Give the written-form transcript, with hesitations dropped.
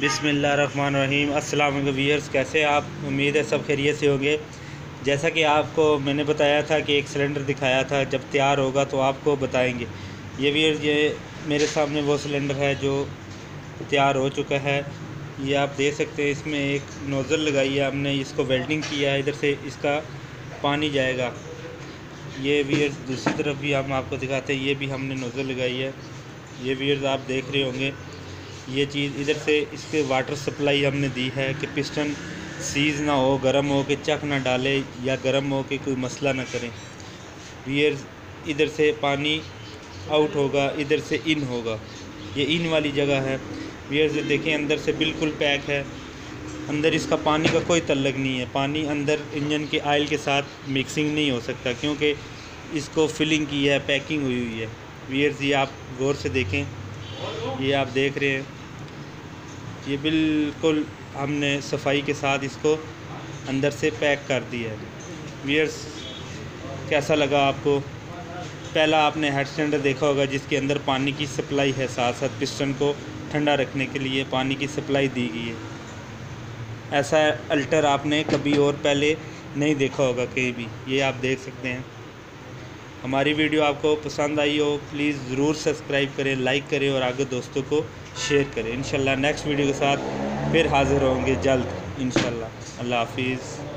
बिस्मिल्लाहिर्रहमानिर्रहीम। अस्सलाम वालेकुम व्यूअर्स, कैसे हैं आप? उम्मीद है सब खैरियत से होंगे। जैसा कि आपको मैंने बताया था कि एक सिलेंडर दिखाया था, जब तैयार होगा तो आपको बताएंगे। ये व्यूअर्स, ये मेरे सामने वो सिलेंडर है जो तैयार हो चुका है। ये आप देख सकते हैं, इसमें एक नोज़ल लगाई है हमने, इसको वेल्डिंग किया है, इधर से इसका पानी जाएगा। ये व्यूअर्स दूसरी तरफ भी हम आपको दिखाते हैं, ये भी हमने नोज़ल लगाई है। ये व्यूअर्स आप देख रहे होंगे, ये चीज़ इधर से इसके वाटर सप्लाई हमने दी है कि पिस्टन सीज ना हो, गर्म हो के चक ना डाले या गर्म हो के कोई मसला ना करें। व्यूअर्स, इधर से पानी आउट होगा, इधर से इन होगा। ये इन वाली जगह है। व्यूअर्स देखें, अंदर से बिल्कुल पैक है, अंदर इसका पानी का कोई तल्लक नहीं है। पानी अंदर इंजन के आयल के साथ मिक्सिंग नहीं हो सकता, क्योंकि इसको फिलिंग की है, पैकिंग हुई हुई है। व्यूअर्स, ये आप गौर से देखें, ये आप देख रहे हैं, ये बिल्कुल हमने सफाई के साथ इसको अंदर से पैक कर दिया है। व्यूअर्स, कैसा लगा आपको? पहला आपने हेड सिलेंडर देखा होगा जिसके अंदर पानी की सप्लाई है, साथ साथ पिस्टन को ठंडा रखने के लिए पानी की सप्लाई दी गई है। ऐसा अल्टर आपने कभी और पहले नहीं देखा होगा कहीं भी। ये आप देख सकते हैं। हमारी वीडियो आपको पसंद आई हो, प्लीज़ ज़रूर सब्सक्राइब करें, लाइक करें और आगे दोस्तों को शेयर करें। इंशाल्लाह नेक्स्ट वीडियो के साथ फिर हाज़िर होंगे जल्द इंशाल्लाह। अल्लाह हाफिज़।